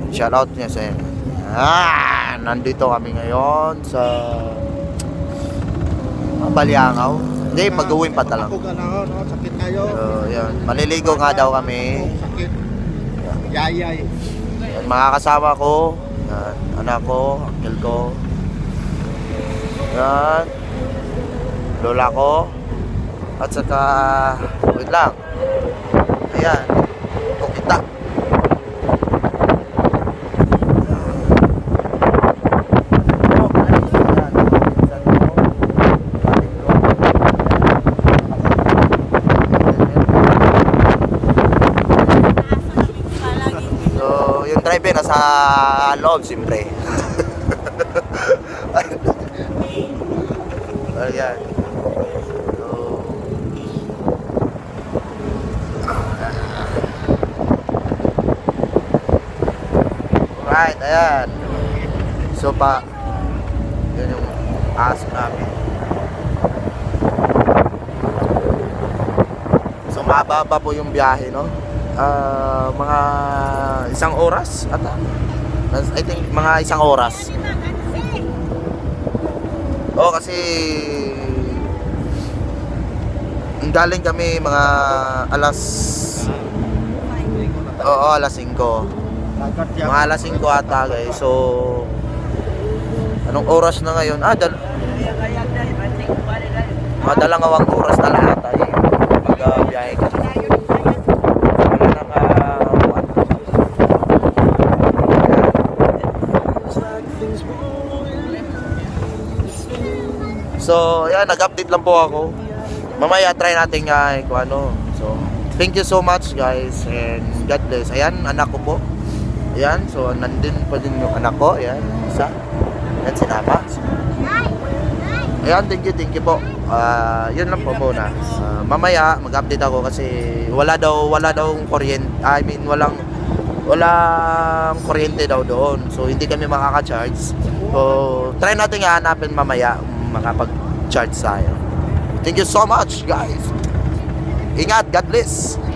Shoutout niya sa inyo. Nandito kami ngayon sa Baliangaw. Hindi, mag-uwing pa talaga. Sakit tayo. Yan. Maliligo nga daw kami. Sakit. Yayay. Yan, mga kasama ko. Yan, anak ko, uncle ko. Yan. Lola ko. At saka, wait lang. Ayan. Kukita. Driver nasa loob siyempre. Ayan. So, right, ayan. So pa, yun yung aso namin. So mababa po yung biyahe, no? Mga 1 oras ata. I think mga 1 oras. Kasi galing kami mga alas 5. Mga alas 5 ata, guys. So anong oras na ngayon? Dalawang oras na lang ata yung pag-biyahe ka. So, yan, nag-update lang po ako. Mamaya try natin kung ano. So, thank you so much, guys, and God bless. Ayan, anak ko po. Ayan, so nandun pa din yung anak ko. Ayan, isa. Ayan, sinama. Ayan, thank you po. Yun lang po muna. Mamaya mag-update ako kasi wala daw kuryente. I mean, walang kuryente daw doon. So, hindi kami makaka-charge. So, try natin hanapin mamaya makapag-charge tayo. Thank you so much, guys. Ingat, God bless.